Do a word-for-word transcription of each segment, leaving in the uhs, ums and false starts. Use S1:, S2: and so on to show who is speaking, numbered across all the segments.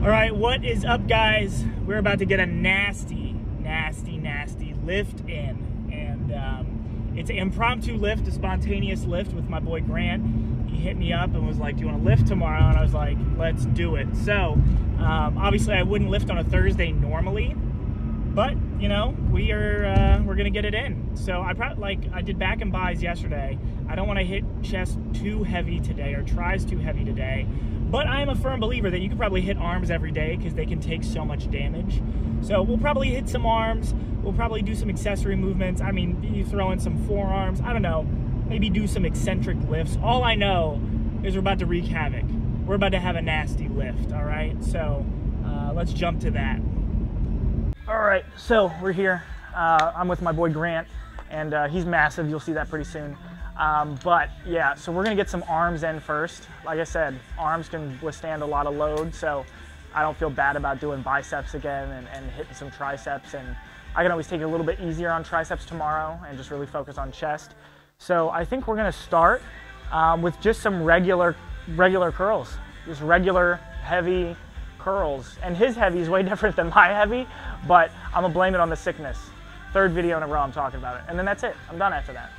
S1: All right, what is up, guys? We're about to get a nasty, nasty, nasty lift in. And um, it's an impromptu lift, a spontaneous lift with my boy Grant. He hit me up and was like, do you want to lift tomorrow? And I was like, let's do it. So, um, obviously I wouldn't lift on a Thursday normally, but, you know, we are, uh, we're gonna get it in. So I probably, like, I did back and buys yesterday. I don't want to hit chest too heavy today or tries too heavy today. But I am a firm believer that you can probably hit arms every day because they can take so much damage. So we'll probably hit some arms. We'll probably do some accessory movements. I mean, you throw in some forearms. I don't know. Maybe do some eccentric lifts. All I know is we're about to wreak havoc. We're about to have a nasty lift, all right? So uh, let's jump to that. All right, so we're here. Uh, I'm with my boy Grant, and uh, he's massive. You'll see that pretty soon. Um, but yeah, so we're gonna get some arms in first. Like I said, arms can withstand a lot of load, so I don't feel bad about doing biceps again and, and hitting some triceps. And I can always take it a little bit easier on triceps tomorrow and just really focus on chest. So I think we're gonna start um, with just some regular, regular curls, just regular heavy curls. And his heavy is way different than my heavy, but I'm gonna blame it on the sickness. Third video in a row I'm talking about it, and then that's it. I'm done after that.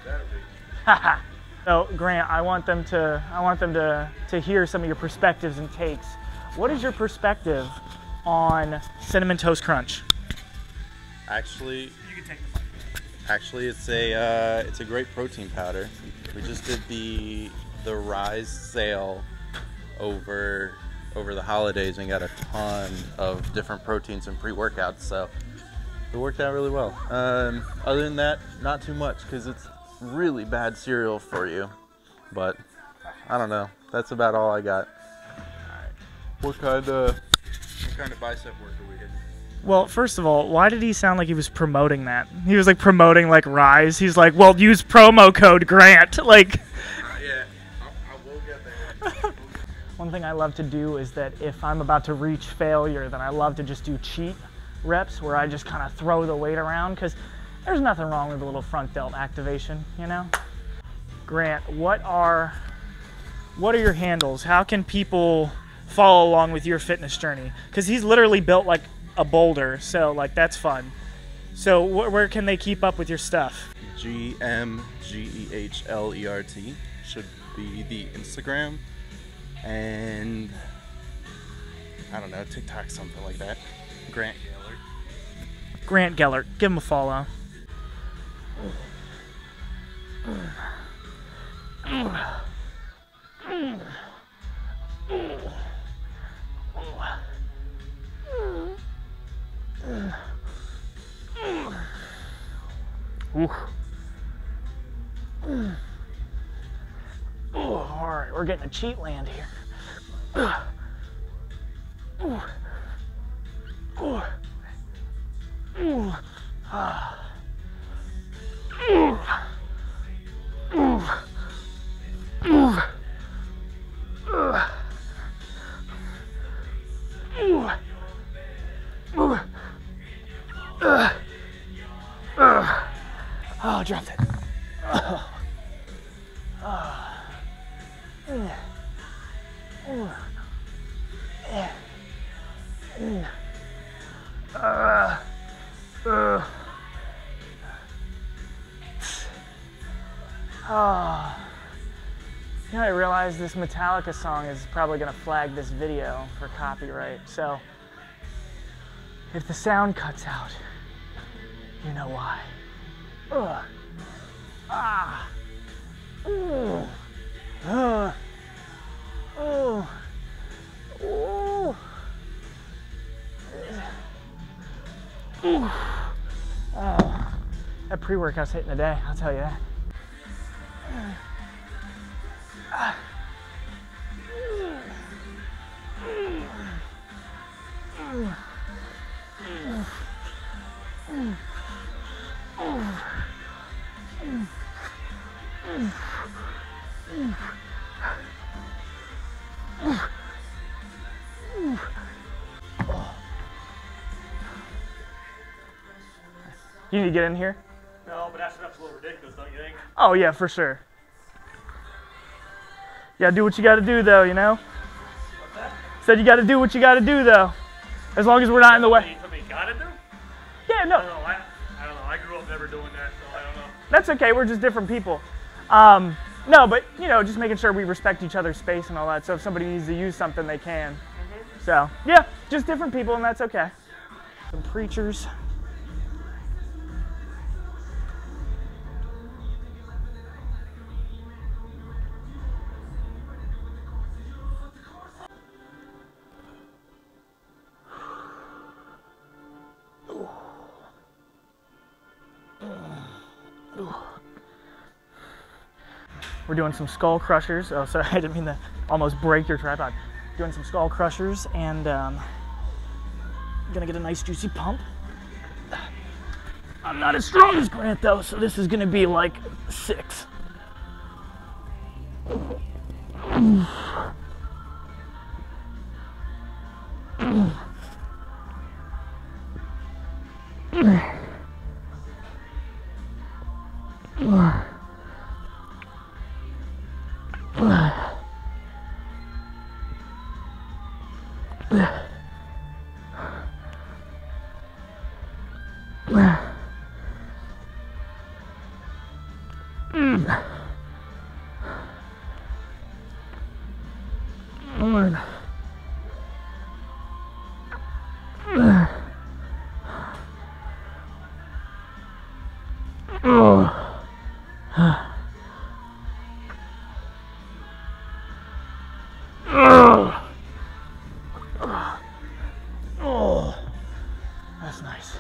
S1: So Grant, I want them to I want them to to hear some of your perspectives and takes. What is your perspective on Cinnamon Toast Crunch?
S2: Actually,
S1: you can take the mic.
S2: Actually, it's a uh, it's a great protein powder. We just did the the Rise sale over over the holidays and got a ton of different proteins and pre-workouts, so it worked out really well. Um, other than that, not too much because it's really bad cereal for you, but I don't know. That's about all I got. Alright. What kind of what kind of bicep work are we hitting?
S1: Well, first of all, why did he sound like he was promoting that? He was like promoting like Rise. He's like, well, use promo code Grant. Like,
S2: uh, yeah, I, I will get there.
S1: One thing I love to do is that if I'm about to reach failure, then I love to just do cheat reps where I just kind of throw the weight around, because there's nothing wrong with a little front delt activation, you know? Grant, what are what are your handles? How can people follow along with your fitness journey? Because he's literally built like a boulder, so like that's fun. So wh where can they keep up with your stuff?
S2: G M G E H L E R T should be the Instagram, and I don't know, TikTok, something like that. Grant Gellert.
S1: Grant Gellert, give him a follow. Ooh. All right, we're getting a cheat land here. Ooh. Ooh. Ooh. Ah. Ooh. Ooh. Ooh. Ooh. Ooh. Ooh. Uh. Uh. Oh, I dropped it. Oh. Oh. Mm. Mm. Yeah. Mm. Uh. Uh. Oh. You know, I realize this Metallica song is probably going to flag this video for copyright, so if the sound cuts out, you know why. Ugh. Ah. Ooh. Uh. Ooh. Ooh. Ooh. Oh. That pre-workout's hitting today, I'll tell you that. You need to get in here?
S3: No, but that's, that's a little ridiculous, don't you think?
S1: Oh yeah, for sure. You gotta do what you gotta do though, you know?
S3: What's that?
S1: Said you got to do what you got to do, though. As long as we're not in the way.
S3: Something you gotta do?
S1: Yeah, no.
S3: I don't know. I, I don't know. I grew up never doing that, so I don't know.
S1: That's okay. We're just different people. Um, no, but, you know, just making sure we respect each other's space and all that. So if somebody needs to use something, they can. Mm-hmm. So, yeah, just different people, and that's okay. Some preachers. We're doing some skull crushers. Oh, sorry, I didn't mean to almost break your tripod. Doing some skull crushers, and um, gonna get a nice juicy pump. I'm not as strong as Grant though, so this is gonna be like six. Oh, that's nice.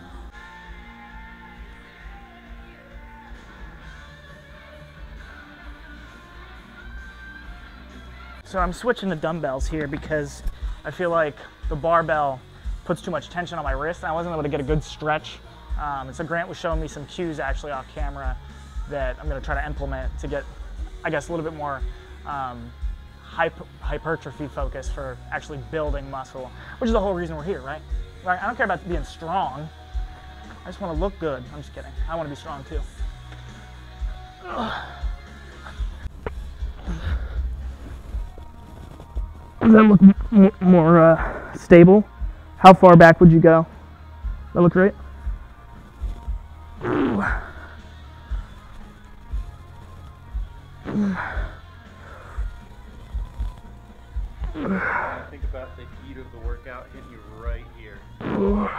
S1: So I'm switching to dumbbells here because I feel like the barbell puts too much tension on my wrist and I wasn't able to get a good stretch. Um, and so Grant was showing me some cues actually off camera that I'm going to try to implement to get, I guess, a little bit more um, hyper hypertrophy focus for actually building muscle, which is the whole reason we're here, right? Right? I don't care about being strong. I just want to look good. I'm just kidding. I want to be strong too. Ugh. Does that look m more uh, stable? How far back would you go? That look right? Ooh.
S2: Think about the heat of the workout hitting you right here.
S1: Ooh.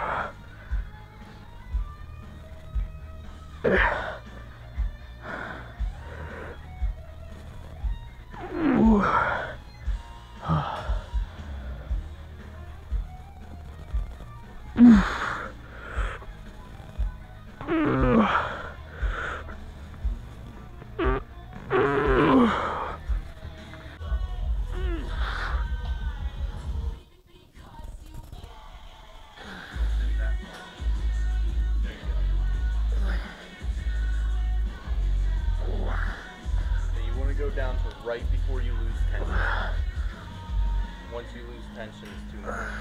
S1: Ooh.
S2: Go down to right before you lose tension. Once you lose tension, it's too much.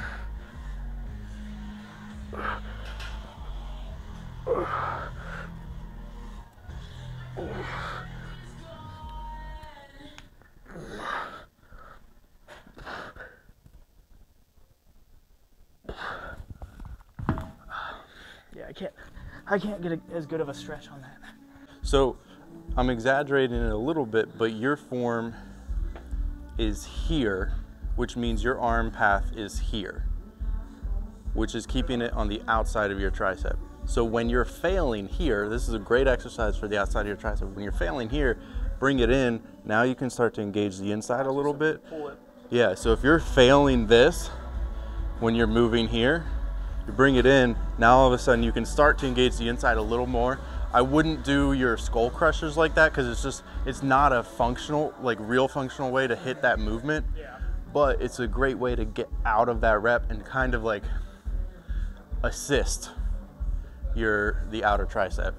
S1: Yeah, I can't. I can't get a, as good of a stretch on that.
S2: So, I'm exaggerating it a little bit, but your form is here, which means your arm path is here, which is keeping it on the outside of your tricep. So when you're failing here, this is a great exercise for the outside of your tricep. When you're failing here, bring it in. Now you can start to engage the inside a little bit.
S1: Pull it.
S2: Yeah, so if you're failing this when you're moving here, you bring it in, now all of a sudden you can start to engage the inside a little more. I wouldn't do your skull crushers like that because it's just, it's not a functional, like real functional way to hit that movement.
S1: Yeah.
S2: But it's a great way to get out of that rep and kind of like assist your, the outer tricep.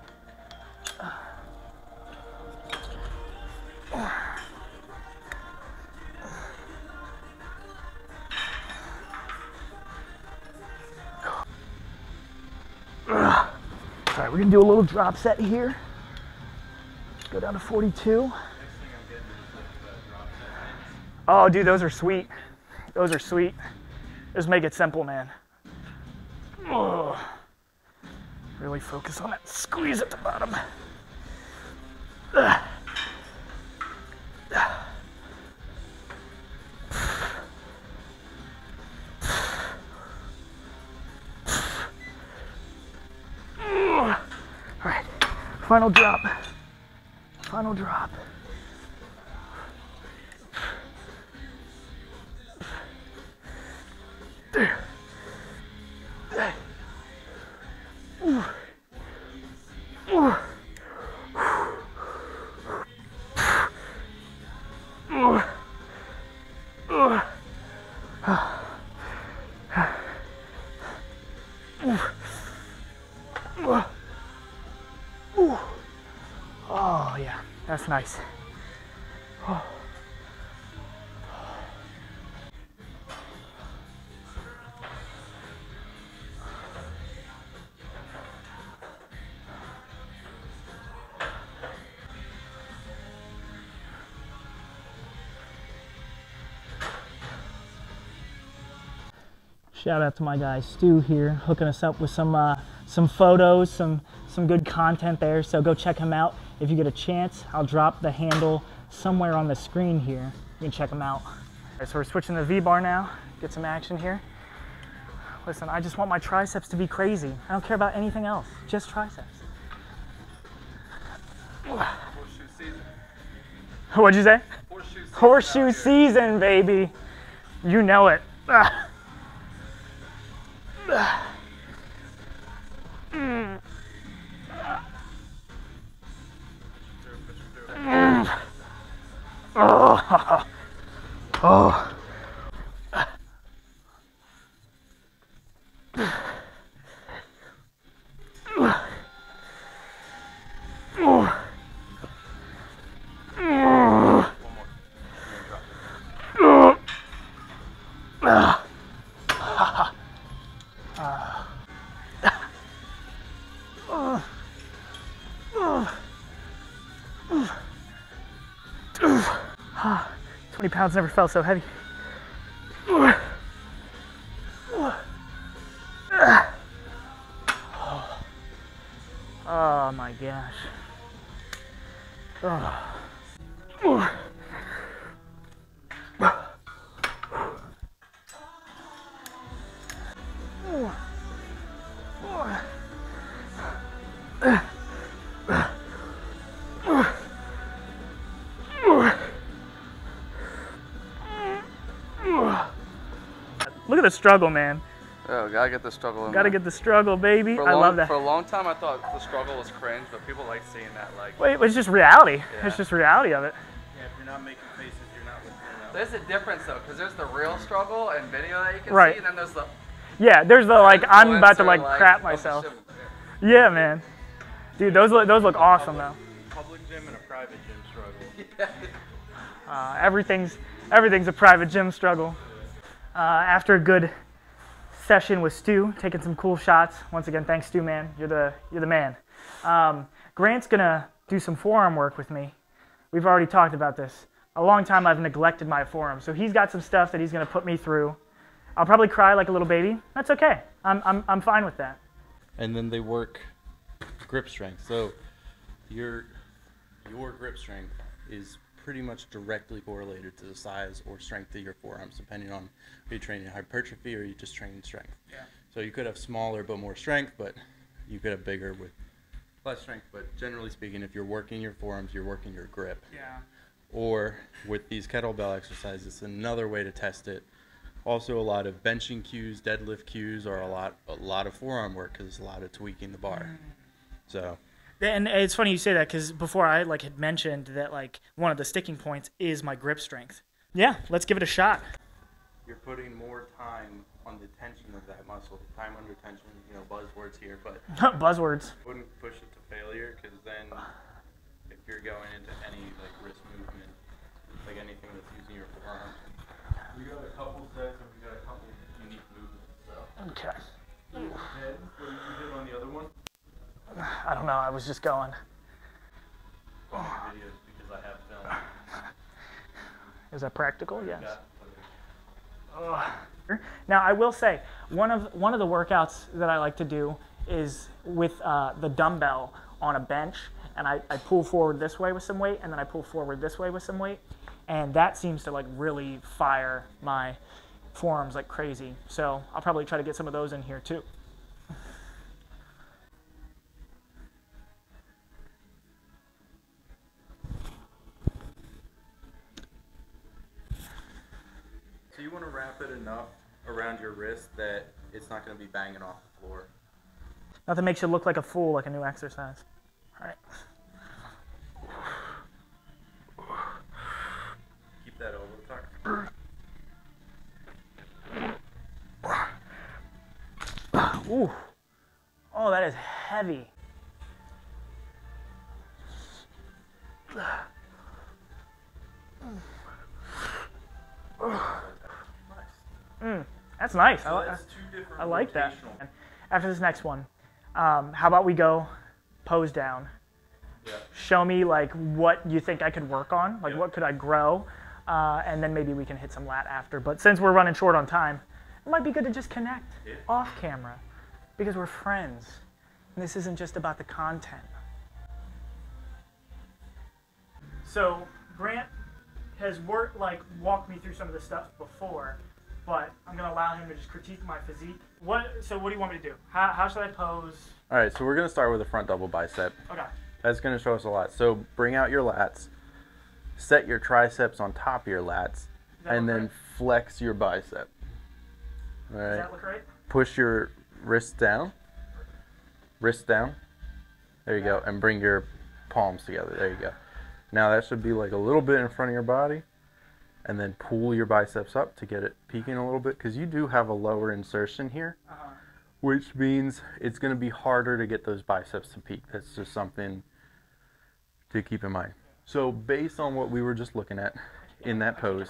S1: All right, we're gonna do a little drop set here. Go down to forty-two. Oh, dude, those are sweet. Those are sweet. Just make it simple, man. Oh. Really focus on that squeeze at the bottom. Ugh. All right, final drop. Final drop. Oh yeah, that's nice. Oh. Shout out to my guy Stu here, hooking us up with some uh, some photos, some some good content there. So go check him out if you get a chance. I'll drop the handle somewhere on the screen here. You can check him out. All right, so we're switching to the V-bar now. Get some action here. Listen, I just want my triceps to be crazy. I don't care about anything else, just triceps.
S2: Horseshoe season.
S1: What'd you say?
S2: Horseshoe season.
S1: Horseshoe season, baby. You know it. Ah. Mm. Mm. Oh. Oh. twenty pounds never felt so heavy. Oh my gosh. Oh. Look at the struggle, man.
S2: Oh, gotta get the struggle in
S1: Gotta
S2: there.
S1: get the struggle, baby.
S2: For a
S1: I
S2: long,
S1: love that.
S2: For a long time, I thought the struggle was cringe, but people like seeing that. Like,
S1: Wait, it's just reality.
S2: Yeah.
S1: It's just reality of it.
S3: Yeah, if you're not making faces, you're not with me.
S2: there's a difference though, because there's the real struggle and video that you can
S1: Right.
S2: see, and then there's the
S1: Yeah, there's the like I'm about to
S2: influencer,
S1: like crap
S2: of the
S1: myself.
S2: shit.
S1: Yeah, man. Dude, those look those look awesome though.
S3: Public gym and a private gym struggle.
S1: Uh, everything's everything's a private gym struggle. Uh, after a good session with Stu, taking some cool shots. Once again, thanks Stu, man. You're the you're the man. Um, Grant's gonna do some forearm work with me. We've already talked about this. A long time I've neglected my forearm, so he's got some stuff that he's gonna put me through. I'll probably cry like a little baby. That's okay. I'm I'm I'm fine with that.
S2: And then they work grip strength. So your your grip strength is pretty much directly correlated to the size or strength of your forearms, depending on if you're training hypertrophy or you just training strength.
S1: Yeah.
S2: So you could have smaller but more strength, but you could have bigger with less strength. But generally speaking, if you're working your forearms, you're working your grip.
S1: Yeah.
S2: Or with these kettlebell exercises, it's another way to test it. Also, a lot of benching cues, deadlift cues are a lot, a lot of forearm work because it's a lot of tweaking the bar. So.
S1: And it's funny you say that because before I like had mentioned that like one of the sticking points is my grip strength. Yeah, let's give it a shot.
S2: You're putting more time on the tension of that muscle, time under tension, you know, buzzwords here, but
S1: Buzzwords.
S2: wouldn't push it to failure because then if you're going into any like wrist movement, like anything that's using your forearms, we got a couple sets and we got a couple unique movements. So.
S1: Okay.
S2: Head, what did you hit on the other one?
S1: I don't know. I was just going.
S2: Videos because I have film.
S1: Is that practical? Yes.
S2: Got,
S1: Ugh. Now I will say one of one of the workouts that I like to do is with uh, the dumbbell on a bench, and I, I pull forward this way with some weight, and then I pull forward this way with some weight, and that seems to like really fire my forearms like crazy. So I'll probably try to get some of those in here too.
S2: So you want to wrap it enough around your wrist that it's not going to be banging off the floor.
S1: Nothing makes you look like a fool like a new exercise. All right.
S2: Keep that elbow tucked.
S1: Ooh. Oh, that is heavy. Mm, that's nice.
S2: So
S1: I,
S2: that's two different
S1: I like that.
S2: rotational.
S1: After this next one, um, how about we go pose down?
S2: Yeah.
S1: Show me like what you think I could work on, like
S2: Yeah.
S1: what could I grow, uh, and then maybe we can hit some lat after. But since we're running short on time, it might be good to just connect
S2: Yeah.
S1: off camera because we're friends. And this isn't just about the content. So Grant has worked, like walked me through some of the stuff before, but I'm gonna allow him to just critique my physique. What? So what do you want me to do? How, how should I pose?
S2: All right, so we're going to start with a front double bicep.
S1: Okay.
S2: That's going to show us a lot. So bring out your lats, set your triceps on top of your lats,
S1: that
S2: and
S1: look
S2: then
S1: right?
S2: flex your bicep. All
S1: Does
S2: right.
S1: that look right?
S2: Push your wrist down, wrist down. There you go, and bring your palms together. There you go. Now that should be like a little bit in front of your body, and then pull your biceps up to get it peaking a little bit, because you do have a lower insertion here,
S1: Uh-huh.
S2: which means it's going to be harder to get those biceps to peak. That's just something to keep in mind. So based on what we were just looking at in that pose,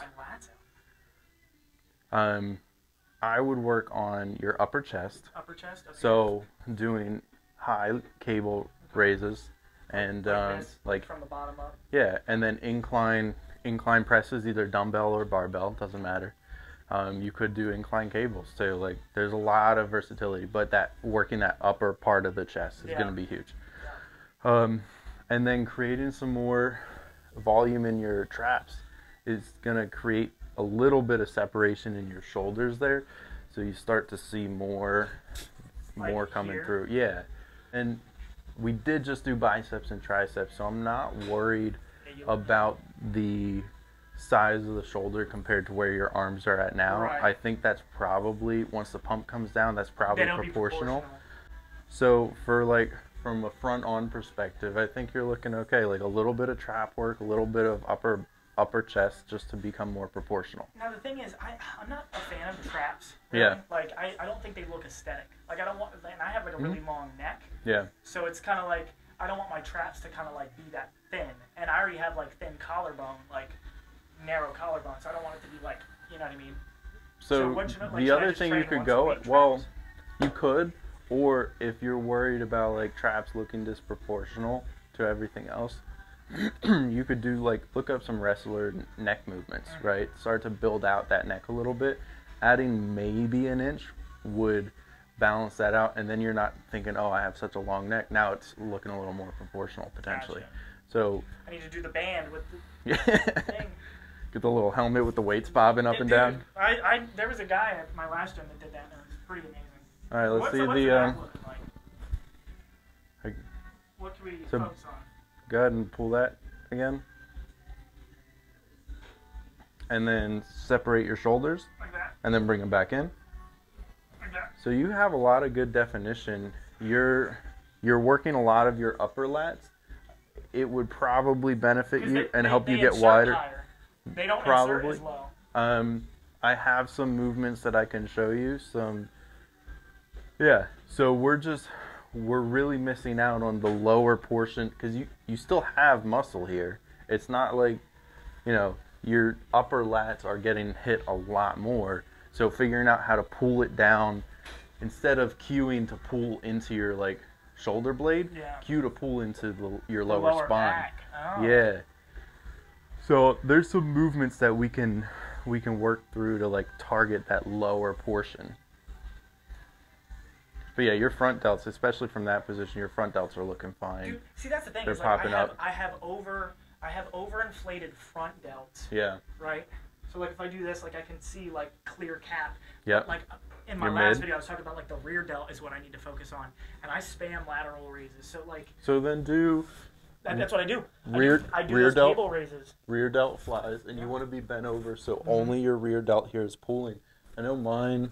S2: um, I would work on your upper chest.
S1: Upper chest. Okay.
S2: So doing high cable raises and
S1: like,
S2: um,
S1: this,
S2: like
S1: from the bottom up.
S2: yeah, and then incline incline presses, either dumbbell or barbell, doesn't matter. Um, you could do incline cables too. Like there's a lot of versatility, but that working that upper part of the chest is
S1: Yeah.
S2: going to be huge. Um, and then creating some more volume in your traps is going to create a little bit of separation in your shoulders there, so you start to see more
S1: Like
S2: more coming
S1: here?
S2: through. Yeah. And we did just do biceps and triceps, so I'm not worried
S1: Yeah, you-
S2: about the size of the shoulder compared to where your arms are at now.
S1: Right.
S2: I think that's probably, once the pump comes down, that's probably
S1: Then it'll be
S2: proportional. So for like from a front on perspective, I think you're looking okay. Like a little bit of trap work, a little bit of upper upper chest, just to become more proportional.
S1: Now the thing is, I I'm not a fan of the traps. Really.
S2: Yeah.
S1: Like I, I don't think they look aesthetic. Like I don't want, and I have like a really long neck,
S2: Yeah.
S1: so it's kind of like I don't want my traps to kind of like be that thin, and I already have like thin collarbone, like narrow collarbone, so I don't want it to be like, you know what I mean?
S2: So,
S1: So what should I- like,
S2: the
S1: should I
S2: other
S1: just
S2: thing you
S1: train
S2: could
S1: once a
S2: go,
S1: week
S2: well,
S1: traps?
S2: you could, or if you're worried about like traps looking disproportional to everything else, you could do like look up some wrestler neck movements, right? Start to build out that neck a little bit. Adding maybe an inch would balance that out, and then you're not thinking, oh, I have such a long neck. Now it's looking a little more proportional potentially.
S1: Gotcha.
S2: So
S1: I need to do the band with the
S2: get
S1: thing.
S2: the little helmet with the weights bobbing up
S1: Yeah,
S2: and
S1: dude,
S2: down.
S1: I, I there was a guy at my last gym that did that, and it was pretty amazing.
S2: All right, let's
S1: what's
S2: see
S1: what's
S2: the.
S1: back
S2: Um,
S1: looking like?
S2: I-
S1: What can we
S2: so-
S1: focus on?
S2: Go ahead and pull that again. And then separate your shoulders
S1: Like that?
S2: and then bring them back in.
S1: Like that?
S2: So you have a lot of good definition. You're you're working a lot of your upper lats. It would probably benefit
S1: 'Cause
S2: you
S1: they-
S2: and
S1: they-
S2: help
S1: they
S2: you get
S1: insert
S2: wider.
S1: higher. They don't
S2: Probably.
S1: insert as low.
S2: Um, I have some movements that I can show you. Some, yeah. So we're just we're really missing out on the lower portion because you you still have muscle here. It's not like, you know, your upper lats are getting hit a lot more. So figuring out how to pull it down instead of cueing to pull into your like shoulder blade,
S1: Yeah.
S2: cue to pull into the, your
S1: The
S2: lower,
S1: lower
S2: spine.
S1: back. Oh.
S2: Yeah. So there's some movements that we can we can work through to like target that lower portion. But yeah, your front delts, especially from that position, your front delts are looking fine.
S1: Dude, see, that's the thing.
S2: They're
S1: is, like,
S2: popping
S1: I have,
S2: up.
S1: I have over, I have overinflated front delts.
S2: Yeah.
S1: Right. So like if I do this, like I can see like clear cap.
S2: Yep.
S1: Like in my
S2: Your
S1: last
S2: mid.
S1: video, I was talking about like the rear delt is what I need to focus on, and I spam lateral raises. So like.
S2: So then do.
S1: That, that's what I do.
S2: Rear,
S1: I do, I do
S2: rear
S1: those
S2: delt,
S1: cable raises.
S2: rear delt flies, and you want to be bent over, so
S1: Mm-hmm.
S2: only your rear delt here is pulling. I know mine.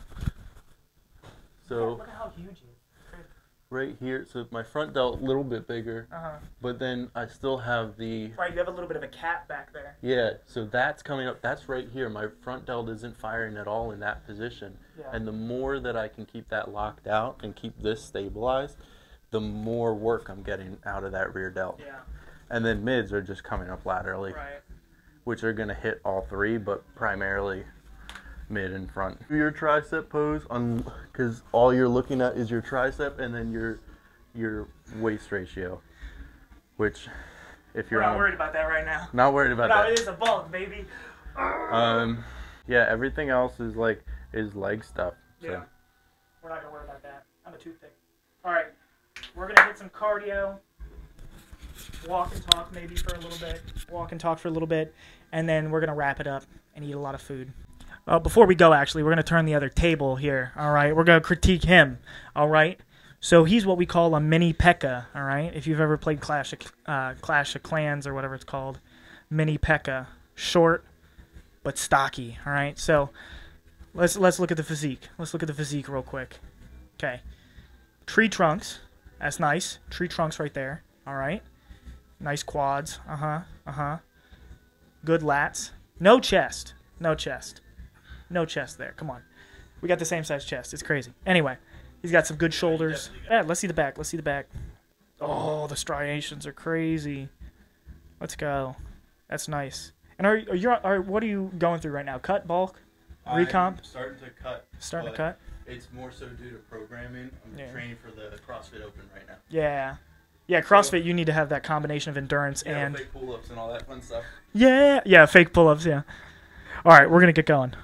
S2: So
S1: Yeah, look at how huge he is. Crazy.
S2: right here, so my front delt a little bit bigger,
S1: Uh huh.
S2: but then I still have the
S1: Right, you have a little bit of a cap back there.
S2: yeah. So that's coming up. That's right here. My front delt isn't firing at all in that position,
S1: Yeah.
S2: and the more that I can keep that locked out and keep this stabilized, the more work I'm getting out of that rear delt.
S1: Yeah.
S2: And then mids are just coming up laterally,
S1: Right.
S2: which are going to hit all three, but primarily mid and front. Your tricep pose, on because all you're looking at is your tricep and then your your waist ratio, which if you're
S1: We're not
S2: on,
S1: worried about that right now.
S2: not worried about
S1: No,
S2: that.
S1: it is a bulk, baby.
S2: Um, yeah, everything else is like is leg stuff. So.
S1: Yeah. We're not gonna worry about that. I'm a toothpick. All right. We're gonna hit some cardio. Walk and talk maybe for a little bit. Walk and talk for a little bit, and then we're gonna wrap it up and eat a lot of food. Uh, before we go, actually, we're gonna turn the other table here. All right. We're gonna critique him. All right. So he's what we call a mini P.E.K.K.A. All right. If you've ever played Clash of uh, Clash of Clans or whatever it's called, mini P.E.K.K.A. Short but stocky. All right. So let's let's look at the physique. Let's look at the physique real quick. Okay. Tree trunks. That's nice. Tree trunks right there. All right. Nice quads. Uh-huh. Uh-huh. Good lats. No chest. No chest. No chest there. Come on. We got the same size chest. It's crazy. Anyway, he's got some good shoulders. Yeah, let's see the back. Let's see the back. Oh, the striations are crazy. Let's go. That's nice. And are, are you are what are you going through right now? Cut, bulk, recomp?
S2: I'm starting to cut.
S1: Starting to
S2: but
S1: cut?
S2: It's more so due to programming. I'm
S1: Yeah.
S2: training for the CrossFit Open right now.
S1: Yeah. Yeah, CrossFit, you need to have that combination of endurance
S2: Yeah,
S1: and...
S2: fake pull-ups and all that fun stuff.
S1: Yeah, yeah, fake pull-ups, yeah. All right, we're going to get going.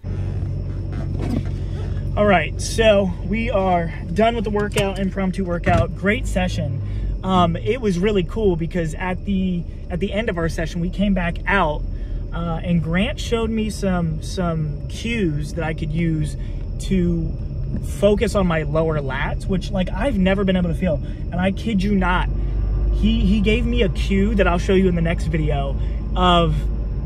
S1: All right, so we are done with the workout, impromptu workout. Great session. Um, it was really cool because at the at the end of our session, we came back out, uh, and Grant showed me some some cues that I could use to focus on my lower lats, which like I've never been able to feel. And I kid you not, he he gave me a cue that I'll show you in the next video of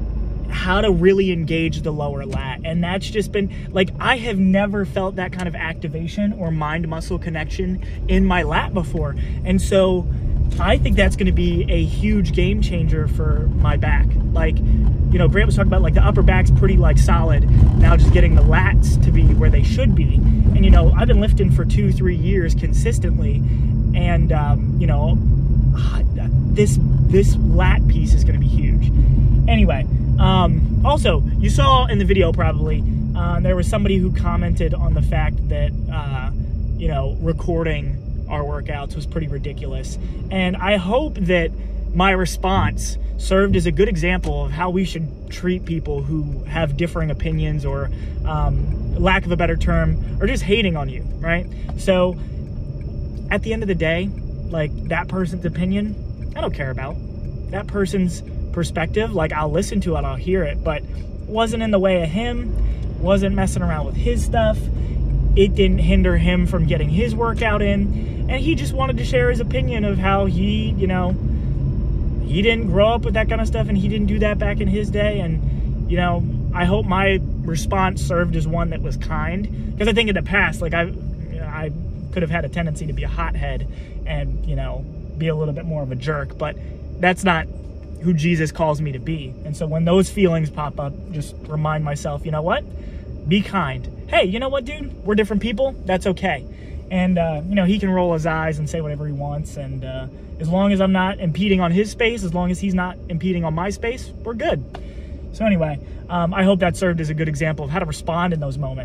S1: how to really engage the lower lat. And that's just been like, I have never felt that kind of activation or mind muscle connection in my lat before. And so I think that's going to be a huge game changer for my back. Like, you know, Grant was talking about like the upper back's pretty like solid. Now just getting the lats to be where they should be. And, you know, I've been lifting for two, three years consistently. And, um, you know, this, this lat piece is going to be huge. Anyway, um, also, you saw in the video probably, uh, there was somebody who commented on the fact that, uh, you know, recording our workouts was pretty ridiculous. And I hope that my response served as a good example of how we should treat people who have differing opinions or, um, lack of a better term, or just hating on you, right? So, at the end of the day, like, that person's opinion, I don't care about. That person's perspective, like, I'll listen to it, I'll hear it, but wasn't in the way of him, wasn't messing around with his stuff. It didn't hinder him from getting his workout in, and he just wanted to share his opinion of how he, you know, he didn't grow up with that kind of stuff, and he didn't do that back in his day. And, you know, I hope my response served as one that was kind, because I think in the past, like, I, you know, I could have had a tendency to be a hothead and, you know, be a little bit more of a jerk, but that's not who Jesus calls me to be. And so when those feelings pop up, just remind myself, you know what? Be kind. Hey, you know what, dude? We're different people. That's okay. And, uh, you know, he can roll his eyes and say whatever he wants. And uh, as long as I'm not impeding on his space, as long as he's not impeding on my space, we're good. So anyway, um, I hope that served as a good example of how to respond in those moments.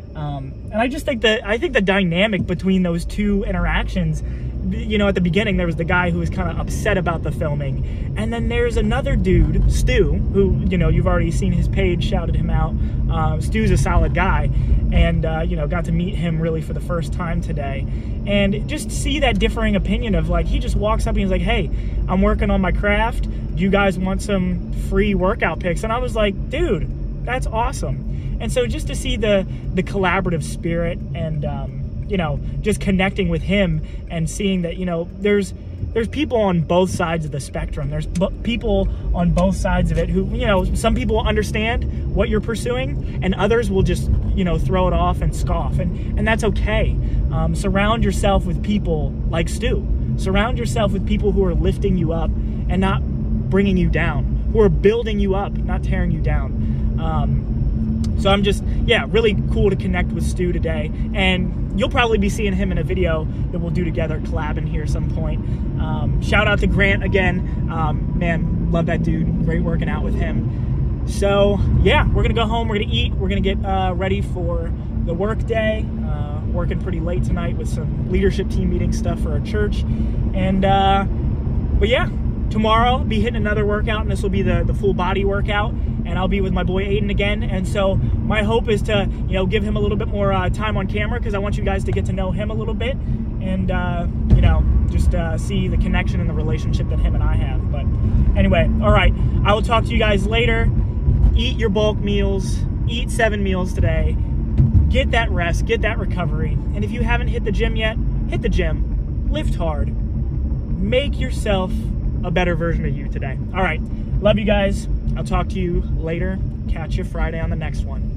S1: Um, and I just think that I think the dynamic between those two interactions, you know, at the beginning there was the guy who was kind of upset about the filming, and then there's another dude, Stu, who, you know, you've already seen his page, shouted him out. Uh, Stu's a solid guy, and uh, you know, got to meet him really for the first time today, and just see that differing opinion of, like, he just walks up and he's like, hey, I'm working on my craft. Do you guys want some free workout pics? And I was like, dude, that's awesome. And so just to see the the collaborative spirit and um, you know, just connecting with him and seeing that, you know, there's there's people on both sides of the spectrum. There's b- people on both sides of it who, you know, some people understand what you're pursuing, and others will just, you know, throw it off and scoff, and and that's okay. Um, surround yourself with people like Stu. Surround yourself with people who are lifting you up and not bringing you down, who are building you up, not tearing you down. Um, So I'm just, yeah, really cool to connect with Stu today. And you'll probably be seeing him in a video that we'll do together, collabing here some point. Um, shout out to Grant again. Um, man, love that dude. Great working out with him. So, yeah, we're going to go home. We're going to eat. We're going to get uh, ready for the work day. Uh, working pretty late tonight with some leadership team meeting stuff for our church. And, uh, but yeah, tomorrow I'll be hitting another workout, and this will be the, the full body workout. And I'll be with my boy Aiden again. And so my hope is to, you know, give him a little bit more uh, time on camera, because I want you guys to get to know him a little bit, and, uh, you know, just uh, see the connection and the relationship that him and I have. But anyway, all right, I will talk to you guys later. Eat your bulk meals, eat seven meals today, get that rest, get that recovery. And if you haven't hit the gym yet, hit the gym, lift hard, make yourself a better version of you today. All right, love you guys. I'll talk to you later. Catch you Friday on the next one.